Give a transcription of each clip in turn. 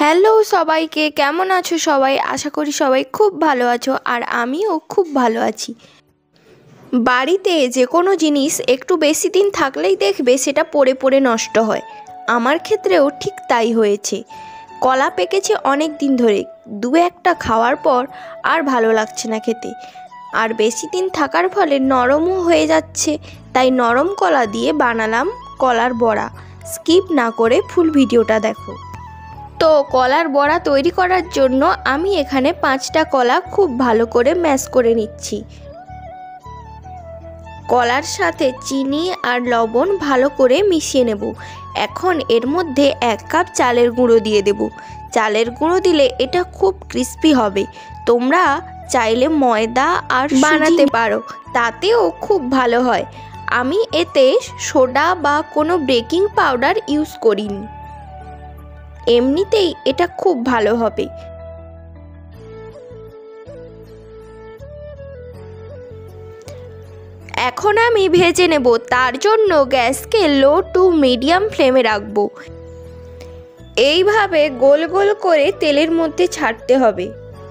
Hello সবাইকে, কেমন আছো সবাই? আশা করি সবাই খুব ভালো আছো আর আমিও খুব ভালো আছি। বাড়িতে যে কোনো জিনিস একটু বেশি দিন থাকলেই দেখবে সেটা পড়ে পড়ে নষ্ট হয়। আমার ক্ষেত্রেও ঠিক তাই হয়েছে। কলা পেকেছে অনেক দিন ধরে, দু একটা খাওয়ার পর আর ভালো লাগছে না খেতে, আর বেশি দিন থাকার ফলে নরমও হয়ে যাচ্ছে। তাই নরম কলা দিয়ে বানালাম কলার বড়া। স্কিপ না করে ফুল ভিডিওটা দেখো। তো কলার বড়া তৈরি করার জন্য আমি এখানে 5টা কলা খুব ভালো করে ম্যাশ করে নিচ্ছি। কলার সাথে চিনি আর লবণ ভালো করে মিশিয়ে নেব। এখন এর মধ্যে 1 কাপ চালের গুঁড়ো দিয়ে দেব। চালের গুঁড়ো দিলে এটা খুব ক্রিস্পি হবে। তোমরা চাইলে ময়দা আর বানাতে পারো, তাতেও খুব ভালো হয়। আমি এতে সোডা বা কোনো বেকিং পাউডার ইউজ করিনি, এমনিতেই এটা খুব ভালো হবে। এখন আমি ভেজে নেব, তার জন্য গ্যাসকে লো টু মিডিয়াম ফ্লেমে রাখবো। এইভাবে গোল গোল করে তেলের মধ্যে ছাড়তে হবে।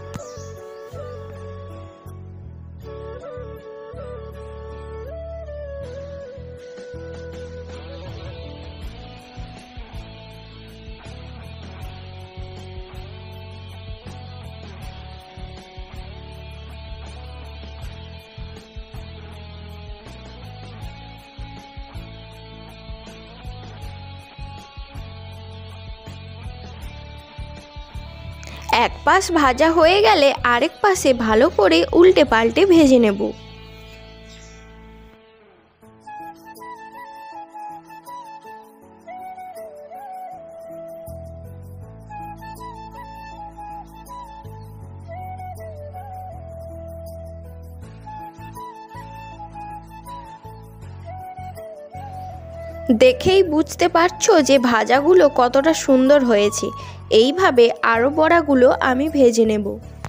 এক পাশ ভাজা হয়ে গেলে আরেক পাশে ভালো করে উল্টে পাল্টে ভেজে নেব। দেখেই বুঝতে পারছো যে ভাজাগুলো কতটা সুন্দর হয়েছে। এইভাবে আরও বড়াগুলো আমি ভেজে নেব।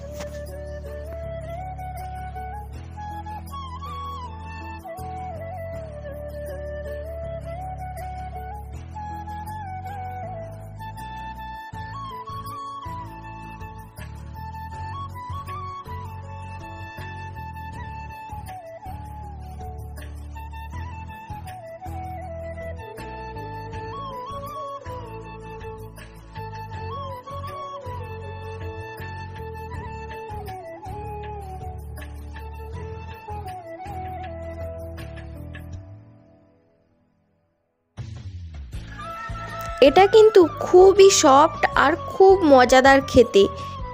এটা কিন্তু খুবই সফট আর খুব মজাদার খেতে।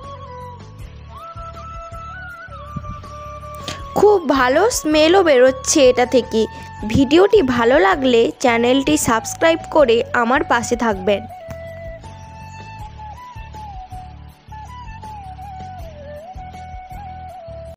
খুব ভালো স্মেলও বেরোচ্ছে এটা থেকে। ভিডিওটি ভালো লাগলে চ্যানেলটি সাবস্ক্রাইব করে আমার পাশে থাকবেন।